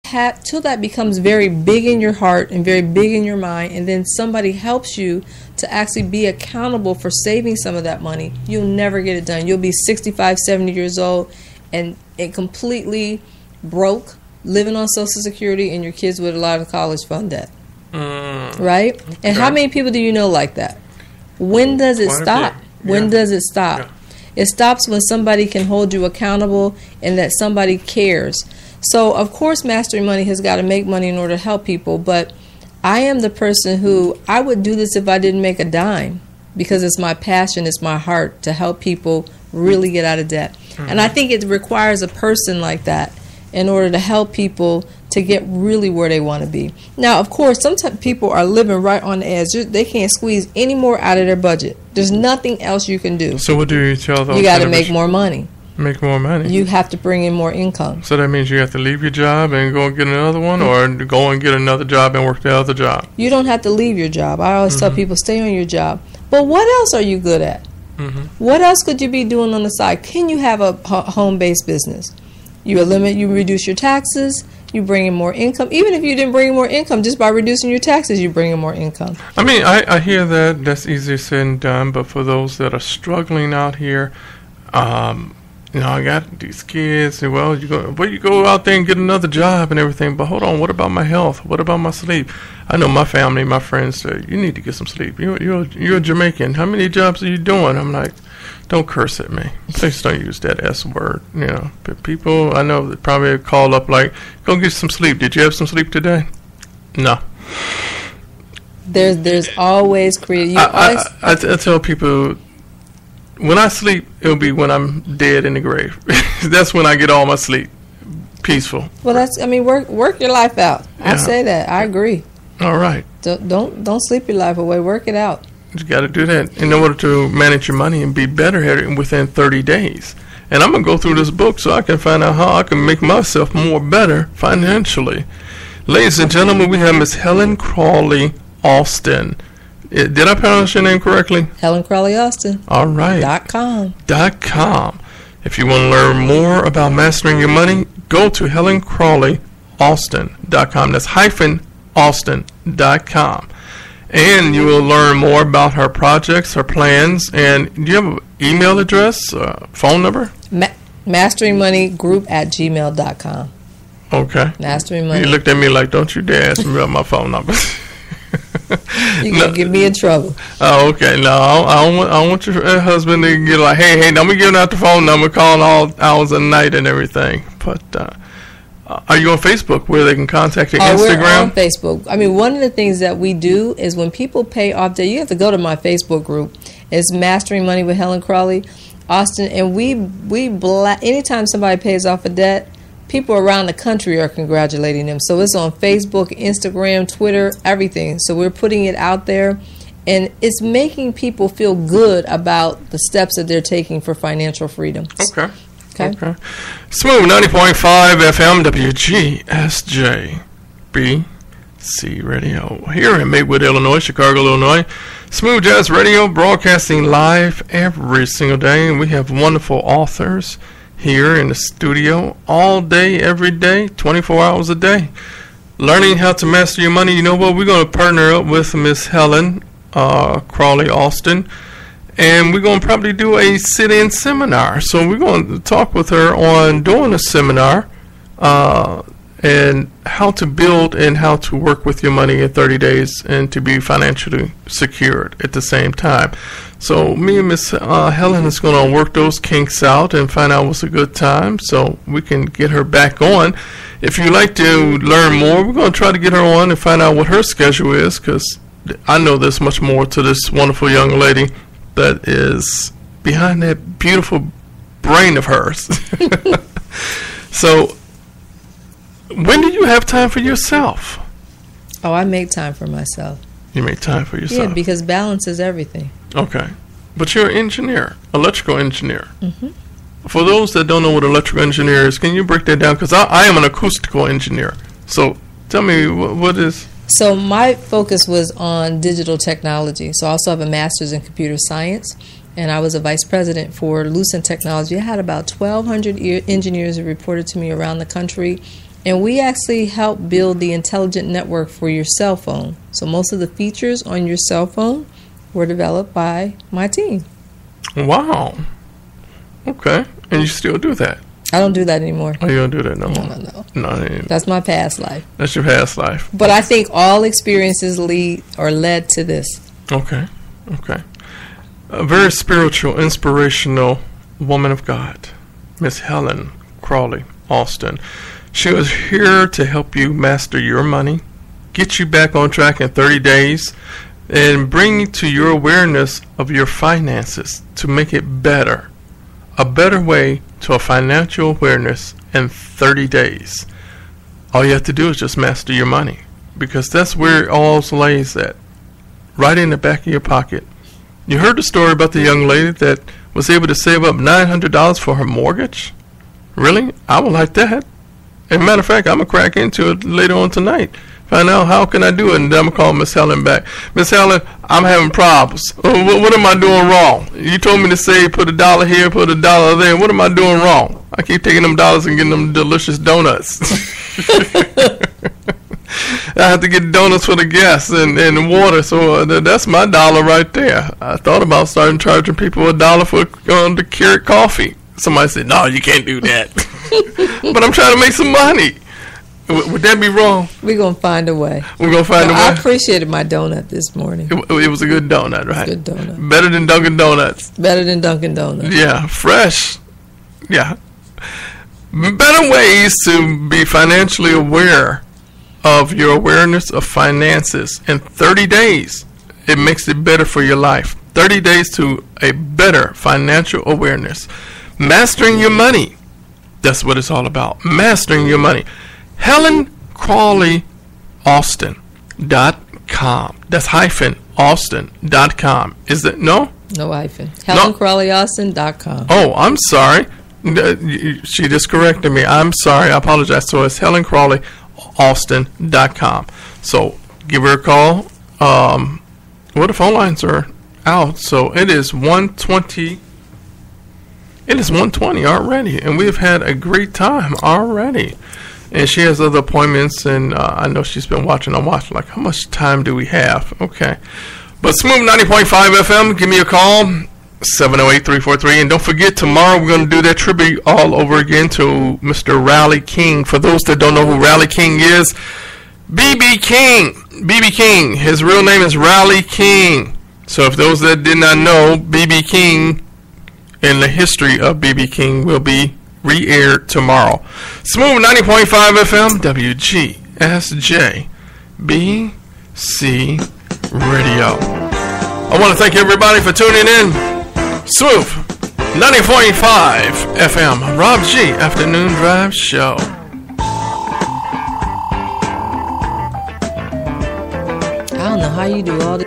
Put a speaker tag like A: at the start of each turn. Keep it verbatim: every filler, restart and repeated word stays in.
A: have, till that becomes very big in your heart and very big in your mind, and then somebody helps you to actually be accountable for saving some of that money, you'll never get it done. You'll be sixty-five, seventy years old and, and completely broke, living on Social Security, and your kids with a lot of college fund debt. Mm, right? Okay. And how many people do you know like that? When does it Quite stop? When yeah. does it stop? Yeah. It stops when somebody can hold you accountable and that somebody cares. So, of course, Mastering Money has got to make money in order to help people, but I am the person who, I would do this if I didn't make a dime, because it's my passion, it's my heart to help people really get out of debt. Mm-hmm. And I think it requires a person like that in order to help people to get really where they want to be. Now, of course, sometimes people are living right on the edge. They can't squeeze any more out of their budget. There's nothing else you can do.
B: So what do you tell those?
A: You got to make more money.
B: Make more money.
A: You have to bring in more income.
B: So that means you have to leave your job and go and get another one, or go and get another job and work the other job?
A: You don't have to leave your job. I always mm-hmm. tell people, stay on your job. But what else are you good at? Mm-hmm. What else could you be doing on the side? Can you have a home-based business? You eliminate, you reduce your taxes, you bring in more income. Even if you didn't bring in more income, just by reducing your taxes, you bring in more income.
B: I mean, I, I hear that. That's easier said than done. But for those that are struggling out here, um, you know, I got these kids. And, well, you go, well, you go out there and get another job and everything. But hold on, what about my health? What about my sleep? I know my family, my friends say, you need to get some sleep. You're, you're, you're a Jamaican. How many jobs are you doing? I'm like, don't curse at me. Please don't use that S word. You know, but people I know that probably call up like, go get some sleep. Did you have some sleep today? No.
A: There's there's always creative.
B: I, I, I, I tell people, when I sleep, it'll be when I'm dead in the grave. That's when I get all my sleep. Peaceful.
A: Well, that's, I mean, work work your life out. Yeah. I say that. I agree.
B: All right.
A: Don't don't, don't sleep your life away. Work it out.
B: You got to do that in order to manage your money and be better at it within thirty days. And I'm going to go through this book so I can find out how I can make myself more better financially. Ladies and gentlemen, we have Miss Helen Crawelly Austin. Did I pronounce your name correctly?
A: Helen Crawelly Austin.
B: All right.
A: Dot com.
B: Dot com. If you want to learn more about mastering your money, go to Helen Crawelly Austin dot com. That's hyphen Austin dot com. And you will learn more about her projects, her plans. And do you have an email address, uh, phone number?
A: Ma- Mastering Money Group at gmail dot com.
B: Okay.
A: Mastering Money.
B: You looked at me like, don't you dare ask me about my phone number.
A: You're going to get me in trouble.
B: Oh, okay. No, I don't want, I don't want your husband to get like, hey, hey, don't be giving out the phone number, calling all hours of the night and everything. But, uh, Uh, are you on Facebook where they can contact you?
A: Oh,
B: Instagram?
A: We're on Facebook. I mean, one of the things that we do is when people pay off debt, you have to go to my Facebook group. It's Mastering Money with Helen Crawelly Austin, and we we bla- anytime somebody pays off a debt, people around the country are congratulating them. So it's on Facebook, Instagram, Twitter, everything. So we're putting it out there, and it's making people feel good about the steps that they're taking for financial freedom.
B: Okay. Okay. okay. Smooth ninety point five F M W G S J B C Radio here in Maywood, Illinois, Chicago, Illinois. Smooth Jazz Radio broadcasting live every single day, and we have wonderful authors here in the studio all day, every day, twenty-four hours a day, learning how to master your money. You know what? We're going to partner up with Miss Helen uh, Crawelly Austin. And we're going to probably do a sit-in seminar. So we're going to talk with her on doing a seminar uh, and how to build and how to work with your money in thirty days and to be financially secured at the same time. So me and Miss uh, Helen is going to work those kinks out and find out what's a good time so we can get her back on. If you'd like to learn more, we're going to try to get her on and find out what her schedule is, because I know there's much more to this wonderful young lady that is behind that beautiful brain of hers. So, when do you have time for yourself?
A: Oh, I make time for myself.
B: You make time for yourself?
A: Yeah, because balance is everything.
B: Okay. But you're an engineer, electrical engineer.
A: Mm-hmm.
B: For those that don't know what electrical engineer is, can you break that down? Because I, I am an acoustical engineer. So, tell me, what, what is...
A: So my focus was on digital technology. So I also have a master's in computer science, and I was a vice president for Lucent Technology. I had about twelve hundred engineers who reported to me around the country, And we actually help build the intelligent network for your cell phone. So most of the features on your cell phone were developed by my team.
B: Wow. Okay. And you still do that?
A: I don't do that anymore.
B: Oh, you don't do that no more?
A: No, no, no.
B: No, I ain't.
A: That's my past life.
B: That's your past life.
A: But I think all experiences lead or led to this.
B: Okay. Okay. A very spiritual, inspirational woman of God, Miss Helen Crawelly Austin. She was here to help you master your money, get you back on track in thirty days, and bring you to your awareness of your finances to make it better. A better way to a financial awareness in thirty days. All you have to do is just master your money, because that's where it all lays at, right in the back of your pocket. You heard the story about the young lady that was able to save up nine hundred dollars for her mortgage? Really? I would like that. As a matter of fact, I'm going to crack into it later on tonight. Find out how can I do it, and then I'm going to call Miss Helen back. Miss Helen, I'm having problems. Uh, what, what am I doing wrong? You told me to say put a dollar here, put a dollar there. What am I doing wrong? I keep taking them dollars and getting them delicious donuts. I have to get donuts for the guests and, and water, so uh, that's my dollar right there. I thought about starting charging people a dollar for um, the carrot coffee. Somebody said, no, you can't do that. But I'm trying to make some money. W- would that be wrong?
A: We're going to find a way.
B: We're going to find
A: well,
B: a way?
A: I appreciated my donut this morning.
B: It, it was a good donut, right?
A: Good donut.
B: Better than Dunkin' Donuts.
A: Better than Dunkin' Donuts.
B: Yeah, fresh. Yeah. Better ways to be financially aware of your awareness of finances in thirty days. It makes it better for your life. thirty days to a better financial awareness. Mastering your money. That's what it's all about. Mastering your money. Helen Crawelly Austin dot com. That's hyphen Austin dot com. Is it no?
A: No hyphen. Helen Crawelly Austin dot com.
B: Oh, I'm sorry. She just corrected me. I'm sorry. I apologize. So it's Helen Crawelly Austin dot com. So give her a call. Um, well, the phone lines are out. So it is one twenty. It is one twenty already, and we've had a great time already. And she has other appointments, and uh, I know she's been watching. I'm watching, like, how much time do we have? Okay. But Smooth ninety point five F M, give me a call, seven oh eight, three four three. And don't forget, tomorrow we're going to do that tribute all over again to Mister Riley King. For those that don't know who Riley King is, B B King. B B King. His real name is Riley King. So if those that did not know, B B King and the history of B B King will be re-aired tomorrow. Smooth ninety point five F M, W G S J, B C Radio. I want to thank everybody for tuning in. Smooth ninety point five F M, Rob G Afternoon Drive Show.
A: I don't know how you do all this.